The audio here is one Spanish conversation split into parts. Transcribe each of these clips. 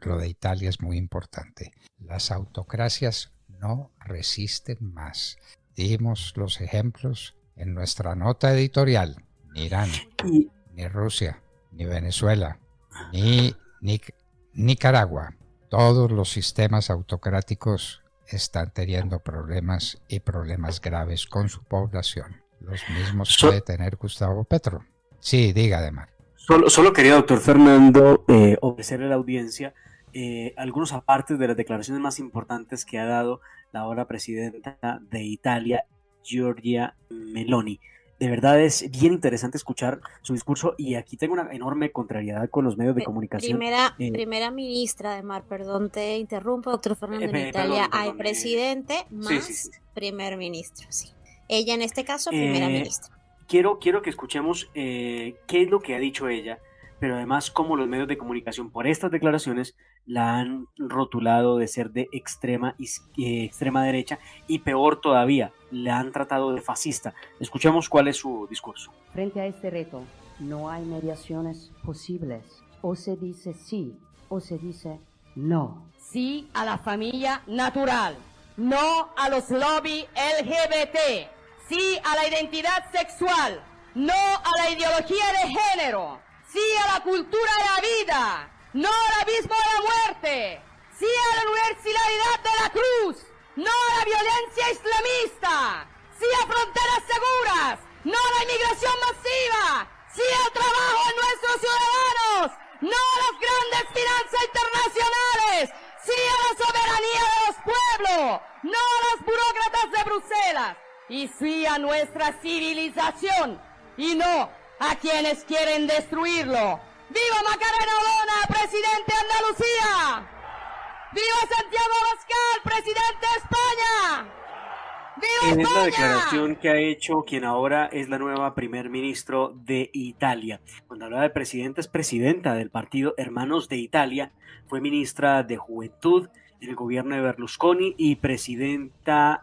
lo de Italia es muy importante. Las autocracias no resisten más. Dimos los ejemplos en nuestra nota editorial. Ni Irán, ni Rusia, ni Venezuela, ni Nicaragua. Todos los sistemas autocráticos están teniendo problemas y problemas graves con su población. Los mismos puede tener Gustavo Petro. Sí, diga, Ademar. Solo quería, doctor Fernando, ofrecerle a la audiencia algunos apartes de las declaraciones más importantes que ha dado la ahora presidenta de Italia, Giorgia Meloni. De verdad es bien interesante escuchar su discurso y aquí tengo una enorme contrariedad con los medios de comunicación. Primera ministra, Ademar, perdón, te interrumpo, doctor Fernando. En Italia hay presidente más primer ministro, sí. Ella en este caso, primera ministra. Quiero que escuchemos qué es lo que ha dicho ella, pero además cómo los medios de comunicación por estas declaraciones la han rotulado de ser de extrema derecha y peor todavía, la han tratado de fascista. Escuchemos cuál es su discurso. Frente a este reto no hay mediaciones posibles. O se dice sí o se dice no. Sí a la familia natural, no a los lobbies LGBT, sí a la identidad sexual, no a la ideología de género, sí a la cultura de la vida, no al abismo de la muerte, sí a la universalidad de la cruz, no a la violencia islamista, sí a fronteras seguras, no a la inmigración masiva, sí al trabajo de nuestros ciudadanos, no a las grandes finanzas internacionales, sí a la soberanía de los pueblos, no a los burócratas de Bruselas, y sí a nuestra civilización, y no a quienes quieren destruirlo. ¡Viva Macarena Olona, presidente de Andalucía! ¡Viva Santiago Abascal, presidente de España! ¡Viva España! Es la declaración que ha hecho quien ahora es la nueva primer ministro de Italia. Cuando hablaba de presidenta, es presidenta del partido Hermanos de Italia, fue ministra de Juventud en el gobierno de Berlusconi y presidenta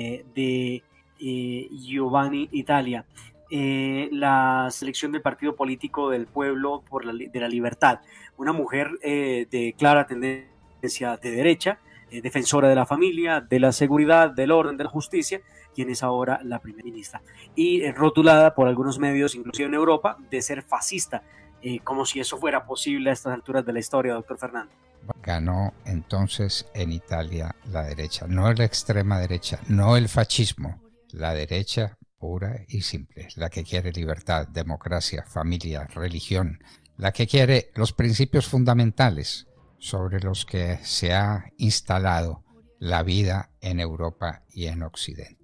de Giovanni Italia. La selección del Partido Político del Pueblo de la Libertad, una mujer de clara tendencia de derecha, defensora de la familia, de la seguridad, del orden, de la justicia, quien es ahora la primera ministra, y rotulada por algunos medios, inclusive en Europa, de ser fascista, como si eso fuera posible a estas alturas de la historia, doctor Fernando. Ganó entonces en Italia la derecha, no la extrema derecha, no el fascismo, la derecha pura y simple, la que quiere libertad, democracia, familia, religión, la que quiere los principios fundamentales sobre los que se ha instalado la vida en Europa y en Occidente.